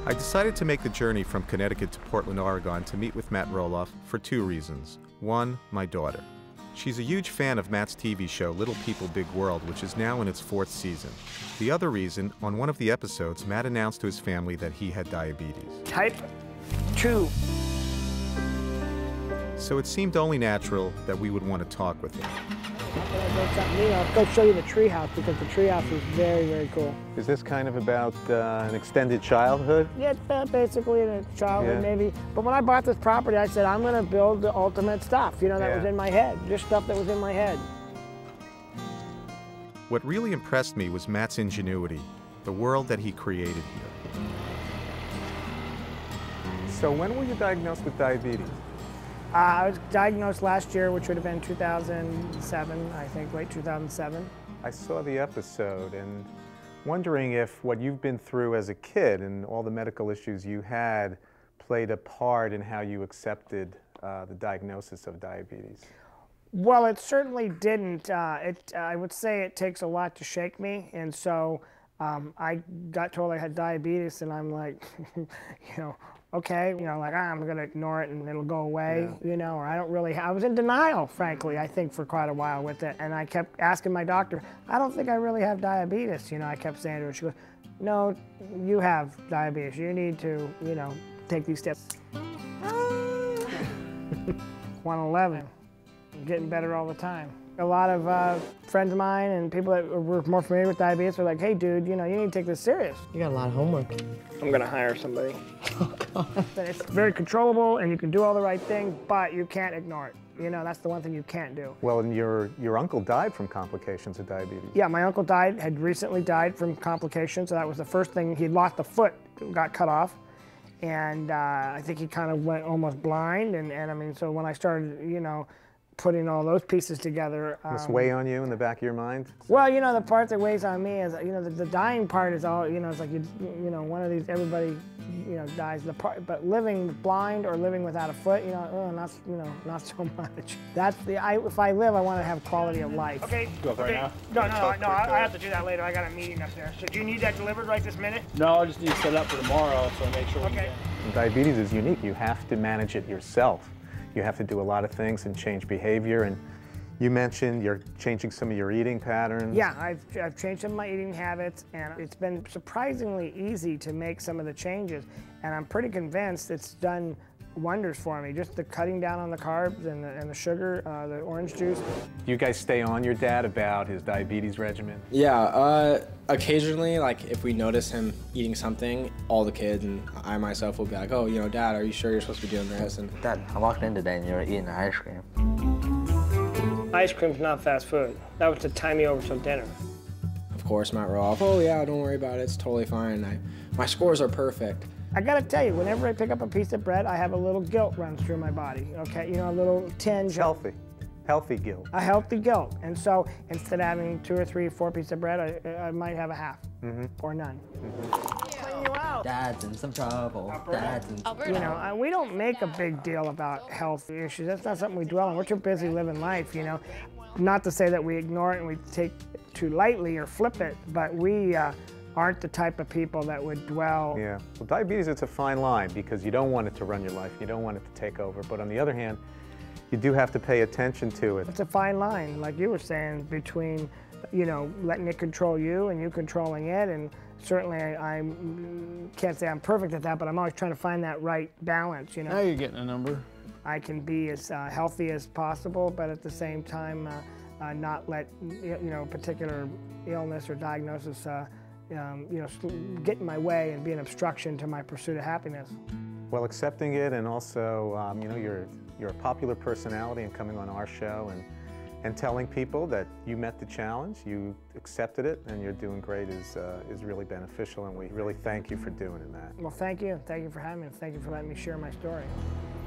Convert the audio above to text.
I decided to make the journey from Connecticut to Portland, Oregon to meet with Matt Roloff for two reasons. One, my daughter. She's a huge fan of Matt's TV show Little People Big World, which is now in its 4th season. The other reason, on one of the episodes, Matt announced to his family that he had diabetes. Type 2. So it seemed only natural that we would want to talk with him. I'll go show you the treehouse, because the treehouse is very, very cool. Is this kind of about an extended childhood? Yeah, it's basically a childhood, maybe. But when I bought this property, I said, I'm going to build the ultimate stuff, you know, that was in my head, just stuff that was in my head. What really impressed me was Matt's ingenuity, the world that he created here. So when were you diagnosed with diabetes? I was diagnosed last year, which would have been 2007, I think, late 2007. I saw the episode and wondering if what you've been through as a kid and all the medical issues you had played a part in how you accepted the diagnosis of diabetes. Well, it certainly didn't. I would say it takes a lot to shake me, and so I got told I had diabetes, and I'm like, you know, okay, you know, like, I'm gonna ignore it and it'll go away, you know, or I don't really, I was in denial, frankly, I think, for quite a while with it, and I kept asking my doctor, I don't think I really have diabetes, you know, I kept saying to her, she goes, no, you have diabetes, you need to, you know, take these steps. 111, I'm getting better all the time. A lot of friends of mine and people that were more familiar with diabetes were like, hey dude, you know, you need to take this serious. You got a lot of homework. I'm gonna hire somebody. Oh, God. It's very controllable and you can do all the right things, but you can't ignore it. You know, that's the one thing you can't do. Well, and your uncle died from complications of diabetes. Yeah, my uncle had recently died from complications, so that was the first thing. He'd lost a foot, got cut off. And I think he kind of went almost blind, and I mean, so when I started, you know, putting all those pieces together. This weigh on you in the back of your mind? Well, you know, the part that weighs on me is, you know, the dying part is all, you know, it's like, you know, one of these, everybody, you know, dies. The part, but living blind or living without a foot, you know, not, you know, not so much. That's if I live, I want to have quality of life. Okay. Go right now? No, I have to do that later. I got a meeting up there. So do you need that delivered right this minute? No, I just need to set it up for tomorrow, so make sure we can. Diabetes is unique. You have to manage it yourself. You have to do a lot of things and change behavior, and you mentioned you're changing some of your eating patterns. Yeah, I've changed some of my eating habits, and it's been surprisingly easy to make some of the changes, and I'm pretty convinced it's done wonders for me. Just the cutting down on the carbs and the sugar, the orange juice. Do you guys stay on your dad about his diabetes regimen? Yeah, occasionally, like if we notice him eating something, all the kids and I myself will be like, oh, you know, Dad, are you sure you're supposed to be doing this? And Dad, I walked in today and you're eating ice cream. Ice cream's not fast food. That was to tie me over till dinner. of course, Matt Roloff, oh yeah, don't worry about it, it's totally fine. My scores are perfect. I gotta tell you, whenever I pick up a piece of bread, I have a little guilt runs through my body, okay? You know, a little tinge. Healthy. Healthy guilt. A healthy guilt. And so instead of having 2 or 3, 4 pieces of bread, I might have a half or none. Clean you out. Dad's in some trouble. Dad's in some trouble. You know, we don't make a big deal about health issues. That's not something we dwell on. We're too busy living life, you know? Not to say that we ignore it and we take it too lightly or flip it, but we aren't the type of people that would dwell. Yeah, well, diabetes, it's a fine line because you don't want it to run your life. You don't want it to take over. But on the other hand, you do have to pay attention to it. It's a fine line, like you were saying, between, you know, letting it control you and you controlling it. And certainly I can't say I'm perfect at that, but I'm always trying to find that right balance, you know. Now you're getting a number. I can be as healthy as possible, but at the same time not let, you know, particular illness or diagnosis you know, get in my way and be an obstruction to my pursuit of happiness. Well, accepting it, and also, you know, you're a popular personality and coming on our show and telling people that you met the challenge, you accepted it, and you're doing great is really beneficial, and we really thank you for doing that. Well, thank you. Thank you for having me, and thank you for letting me share my story.